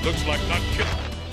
Looks like not killing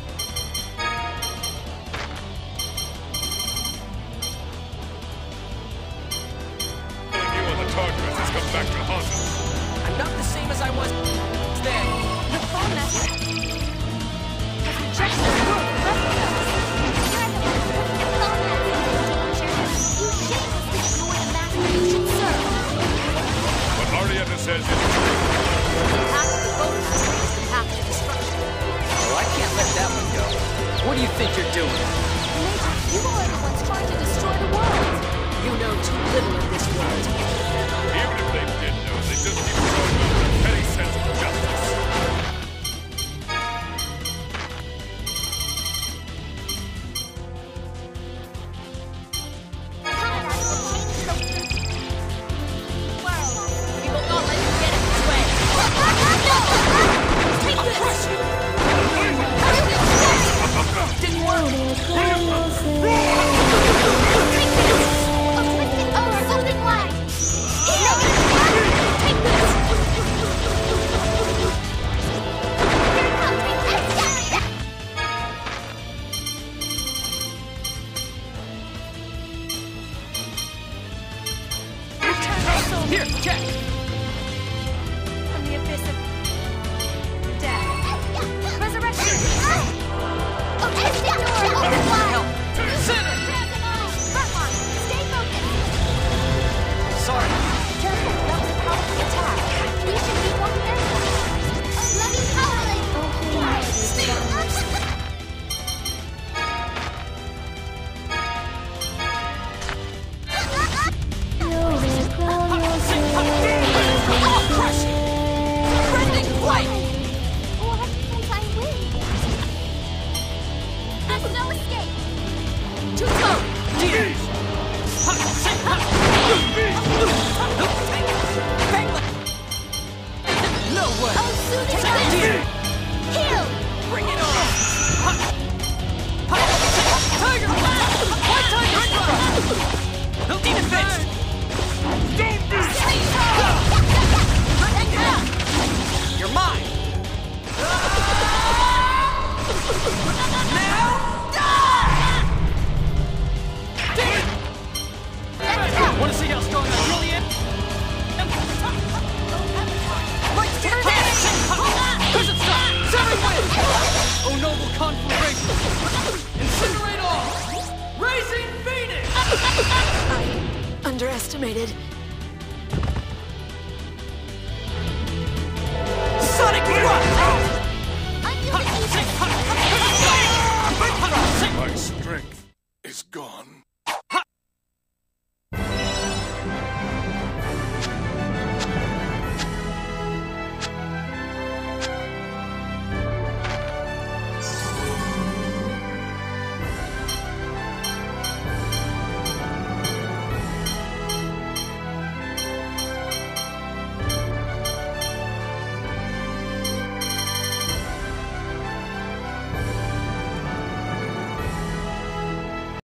you on the Tartarus has come back to haunt us. I'm not the same as I was then. The phone message has rejected the world of replicas. You're the one who put the phone message in danger. You shamelessly ignore the master you should serve. What Arietta says is true. The path of the boat master is the path to destruction. Oh, I can't let that one go. What do you think you're doing? Major, you are the ones trying to destroy the world. You know too little of this world. Even if they did know, they just keep throwing out their petty sense of justice. Paradise will change the world. We will not let you get in this way. Take this! Crush you! Didn't work! Take this! A twisted O or something like! Heal! Take this! Here it comes! Exterminate! Here, check! From the abyss of death. Resurrection! Okay, open wide! Center! Frontline, stay focused! Sorry. Careful, that was a powerful attack. We should be more careful. Levy powerless! I'll crush you! Rending flight! What since I win? There's no escape! Too slow! Dear! No way! Oh, soothing wind! Heal! Bring it on! Tiger Blast! White Tiger Strike! Demon Fist! You're mine! Now! Want to see how strong I really am? Prison Strike! Seven Wind! Oh, noble conflagration! Incinerate all! Raising Phoenix! I underestimated. Sonic Rush! I'm using My strength